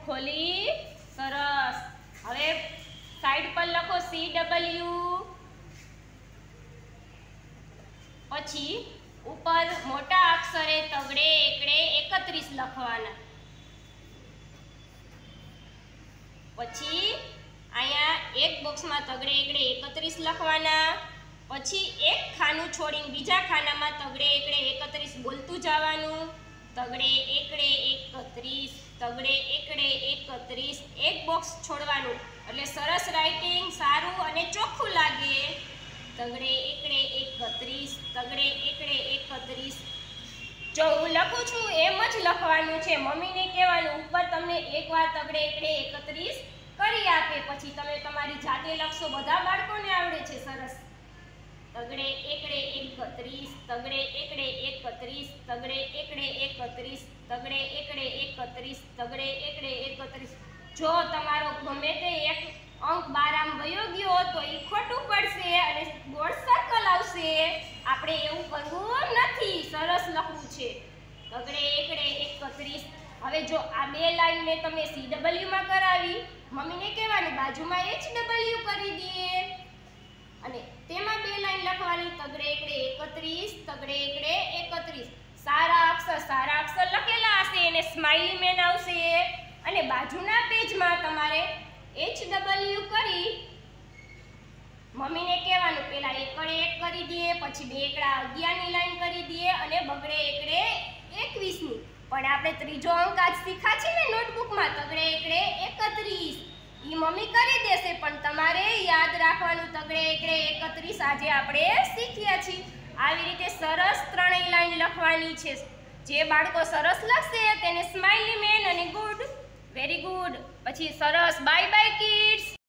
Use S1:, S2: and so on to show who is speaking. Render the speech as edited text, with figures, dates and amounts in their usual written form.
S1: ખોલી સરસ। હવે સાઈડ પર લખો CW, પછી ઉપર મોટા અક્ષરે તગડે એકડે 31 લખવાના। પછી અહીંયા એક બોક્સમાં તગડે એકડે 31 લખવાના। પછી એક ખાનું છોડીને બીજા ખાનામાં તગડે એકડે 31 બોલતું જવાનું। તગડે એકડે 31, તગડે એકડે 31, એક બોક્સ છોડવાનું એટલે સરસ રાઇટિંગ સારું અને ચોખ્ખું લાગે। તગડે એકડે 31, તગડે એકડે 31। જો હું લખું છું એમ જ લખવાનું છે। મમ્મીને કહેવાનું ઉપર તમને એકવાર તગડે એકડે 31 કરી આપે, પછી તમે તમારી જાતે લખશો। બધા બાળકોને આવડે છે સરસ। તગડે એકડે 31, તગડે એકડે 31, તગડે એકડે 31, તગડે એકડે 31, તગડે એકડે 31। જો તમારો ગમે તે એક અંક બારામ વયો ગયો તો એ ખોટું પડશે અને ગોળ સર્કલ આવશે। આપણે એવું કરવું નથી, સરસ લખવું છે। તગડે એકડે 31। હવે જો આ બે લાઈન મેં તમે CW માં કરાવી, મમ્મીને કહેવાનું બાજુમાં HW કરી દે અને તેમાં બે લાઈન લખવાની। તગડે એકડે 31, તગડે એકડે 31। સારા અક્ષર લખેલા હશે એને સ્માઈલી મેન આવશે અને બાજુના પેજમાં તમારે HW કરી મમ્મીને કહેવાનું પહેલા એકડે 1 કરી દે, પછી બે એકડા 11 ની લાઈન કરી દે અને બગડે એકડે 21 ની। પણ આપણે ત્રીજો અંક આજ શીખા છે ને નોટબુકમાં તગડે એકડે 31, ઈ મમ્મી કરી દેશે પણ તમારે યાદ રાખવાનું તગડે એકડે 31 આજે આપણે શીખ્યા છીએ। આવી રીતે સરસ ત્રણેય લાઈન લખવાની છે। જે બાળકો સરસ લખશે તેને સ્માઈલી મેન અને ગુડ, વેરી ગુડ। પછી સરસ, બાય બાય કિડ્સ।